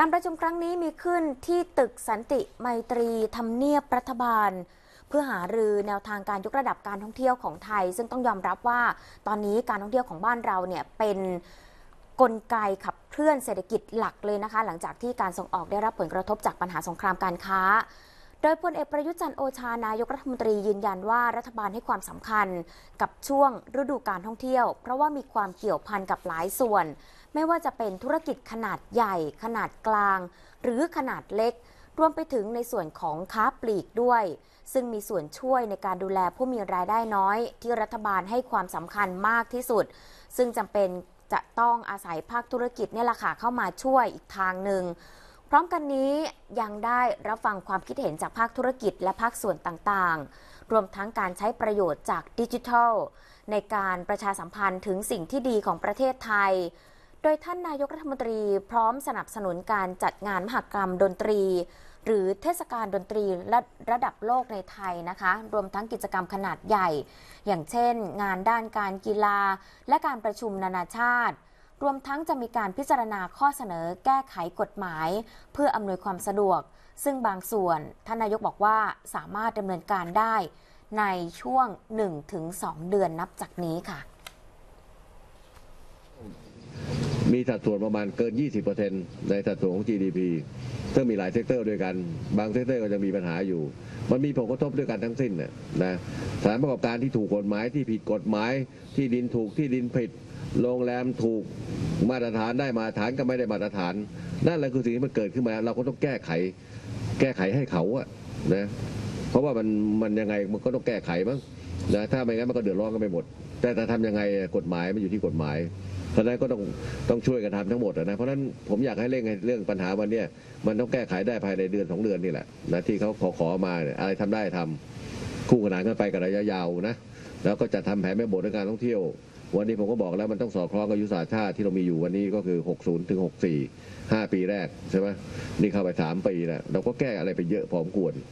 การประชุมครั้งนี้มีขึ้นที่ตึกสันติไมตรีทำเนียบรัฐบาลเพื่อหารือแนวทางการยกระดับการท่องเที่ยวของไทยซึ่งต้องยอมรับว่าตอนนี้การท่องเที่ยวของบ้านเราเนี่ยเป็นกลไกขับเคลื่อนเศรษฐกิจหลักเลยนะคะหลังจากที่การส่งออกได้รับผลกระทบจากปัญหาสงครามการค้าโดยพลเอกประยุทธ์จันทร์โอชานายกรัฐมนตรียืนยันว่ารัฐบาลให้ความสำคัญกับช่วงฤดูการท่องเที่ยวเพราะว่ามีความเกี่ยวพันกับหลายส่วนไม่ว่าจะเป็นธุรกิจขนาดใหญ่ขนาดกลางหรือขนาดเล็กรวมไปถึงในส่วนของค้าปลีกด้วยซึ่งมีส่วนช่วยในการดูแลผู้มีรายได้น้อยที่รัฐบาลให้ความสำคัญมากที่สุดซึ่งจำเป็นจะต้องอาศัยภาคธุรกิจนี่แหละค่ะเข้ามาช่วยอีกทางหนึ่งพร้อมกันนี้ยังได้รับฟังความคิดเห็นจากภาคธุรกิจและภาคส่วนต่างๆรวมทั้งการใช้ประโยชน์จากดิจิทัลในการประชาสัมพันธ์ถึงสิ่งที่ดีของประเทศไทยโดยท่านนายกรัฐมนตรีพร้อมสนับสนุนการจัดงานมหกรรมดนตรีหรือเทศกาลดนตรีระดับโลกในไทยนะคะรวมทั้งกิจกรรมขนาดใหญ่อย่างเช่นงานด้านการกีฬาและการประชุมนานาชาติรวมทั้งจะมีการพิจารณาข้อเสนอแก้ไขกฎหมายเพื่ออำนวยความสะดวกซึ่งบางส่วนท่านนายกบอกว่าสามารถดำเนินการได้ในช่วง 1-2 เดือนนับจากนี้ค่ะมีสัดส่วนประมาณเกิน 20% ในสัดส่วนของ GDP ซึ่งมีหลายเซกเตอร์ด้วยกันบางเซกเตอร์ก็จะมีปัญหาอยู่มันมีผลกระทบด้วยกันทั้งสิ้นนะสถานประกอบการที่ถูกกฎหมายที่ผิดกฎหมายที่ดินถูกที่ดินผิดโรงแรมถูกมาตรฐานได้มาตรฐานก็ไม่ได้มาตรฐานนั่นแหละคือสิ่งที่มันเกิดขึ้นมาเราก็ต้องแก้ไขให้เขาอะนะเพราะว่ามันยังไงมันก็ต้องแก้ไขมั้งนะถ้าไม่งั้นมันก็เดือดร้อนกันไปหมดแต่ทำยังไงกฎหมายมันอยู่ที่กฎหมายเพราะนั้นก็ต้องช่วยกันทำทั้งหมดนะเพราะนั้นผมอยากให้เร่งเรื่องปัญหาวันนี้มันต้องแก้ไขได้ภายใน1-2 เดือนนี่แหละนะที่เขาขอมาเนี่ยอะไรทำได้ทำคู่ขนานกันไปกับระยะยาวนะแล้วก็จะทำแผนแม่บทในการท่องเที่ยววันนี้ผมก็บอกแล้วมันต้องสอดคล้องกับยุทธศาสตร์ชาติที่เรามีอยู่วันนี้ก็คือ60-64 5 ปีแรกใช่ไหมนี่เข้าไป3 ปีแล้วเราก็แก้อะไรไปเยอะพอสมควร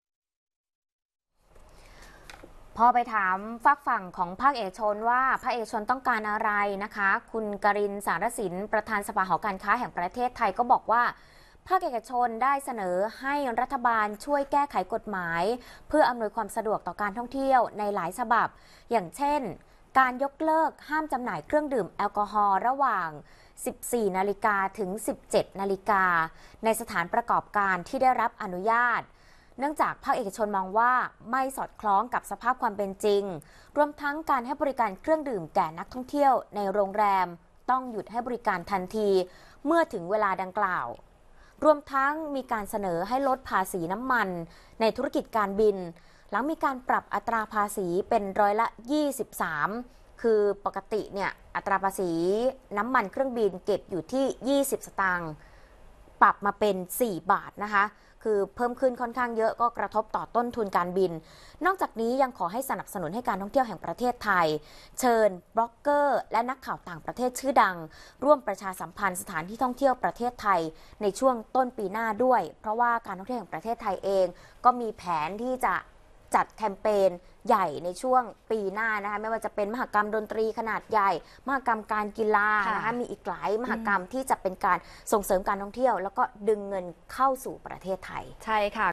พอไปถามฝากฝั่งของภาคเอกชนว่าภาคเอกชนต้องการอะไรนะคะคุณกรินทร์ สารสินประธานสภาหอการค้าแห่งประเทศไทยก็บอกว่าภาคเอกชนได้เสนอให้รัฐบาลช่วยแก้ไขกฎหมายเพื่ออำนวยความสะดวกต่อการท่องเที่ยวในหลายฉบับอย่างเช่นการยกเลิกห้ามจำหน่ายเครื่องดื่มแอลกอฮอล์ระหว่าง 14 นาฬิกาถึง 17 นาฬิกาในสถานประกอบการที่ได้รับอนุญาตเนื่องจากภาคเอกชนมองว่าไม่สอดคล้องกับสภาพความเป็นจริงรวมทั้งการให้บริการเครื่องดื่มแก่นักท่องเที่ยวในโรงแรมต้องหยุดให้บริการทันทีเมื่อถึงเวลาดังกล่าวรวมทั้งมีการเสนอให้ลดภาษีน้ำมันในธุรกิจการบินหลังมีการปรับอัตราภาษีเป็น23%คือปกติเนี่ยอัตราภาษีน้ำมันเครื่องบินเก็บอยู่ที่20 สตางค์ปรับมาเป็น4 บาทนะคะคือเพิ่มขึ้นค่อนข้างเยอะก็กระทบต่อต้นทุนการบินนอกจากนี้ยังขอให้สนับสนุนให้การท่องเที่ยวแห่งประเทศไทยเชิญบล็อกเกอร์และนักข่าวต่างประเทศชื่อดังร่วมประชาสัมพันธ์สถานที่ท่องเที่ยวประเทศไทยในช่วงต้นปีหน้าด้วยเพราะว่าการท่องเที่ยวแห่งประเทศไทยเองก็มีแผนที่จะจัดแคมเปญใหญ่ในช่วงปีหน้านะคะไม่ว่าจะเป็นมหกรรมดนตรีขนาดใหญ่มหกรรมการกีฬานะคะมีอีกหลายมหกรรมที่จะเป็นการส่งเสริมการท่องเที่ยวแล้วก็ดึงเงินเข้าสู่ประเทศไทยใช่ค่ะ